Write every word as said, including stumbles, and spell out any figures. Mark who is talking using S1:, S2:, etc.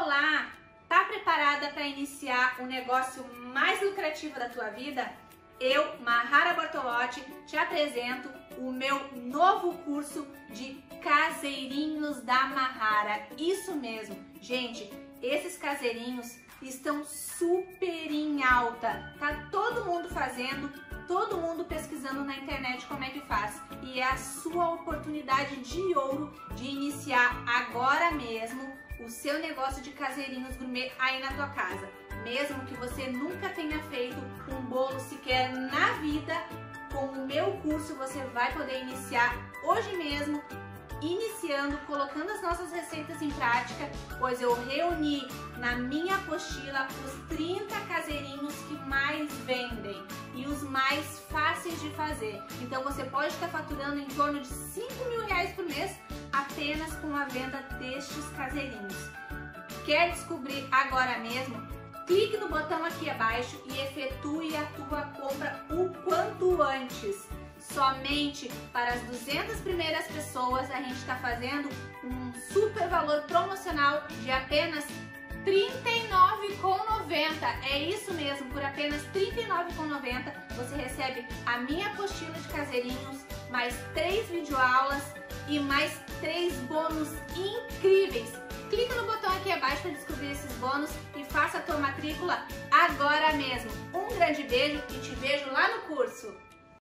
S1: Olá! Tá preparada para iniciar o negócio mais lucrativo da tua vida? Eu, Mahara Bortolotti, te apresento o meu novo curso de Caseirinhos da Mahara. Isso mesmo, gente, esses caseirinhos estão super em alta. Tá todo mundo fazendo, todo mundo pesquisando na internet como é que faz. E é a sua oportunidade de ouro de iniciar agora mesmo o seu negócio de caseirinhos gourmet aí na tua casa. Mesmo que você nunca tenha feito um bolo sequer na vida, com o meu curso você vai poder iniciar hoje mesmo, iniciando, colocando as nossas receitas em prática, pois eu reuni na minha apostila os trinta caseirinhos que mais vendem e os mais fáceis de fazer. Então você pode estar faturando em torno de cinco mil reais por mês apenas com a venda destes caseirinhos. Quer descobrir agora mesmo? Clique no botão aqui abaixo e efetue a tua compra o quanto antes. Somente para as duzentas primeiras pessoas a gente está fazendo um super valor promocional de apenas trinta e nove reais e noventa centavos. É isso mesmo, por apenas trinta e nove reais e noventa centavos você recebe a minha apostila de caseirinhos, mais três videoaulas e mais três bônus incríveis. Clica no botão aqui abaixo para descobrir esses bônus e faça a tua matrícula agora mesmo. Um grande beijo e te vejo lá no curso!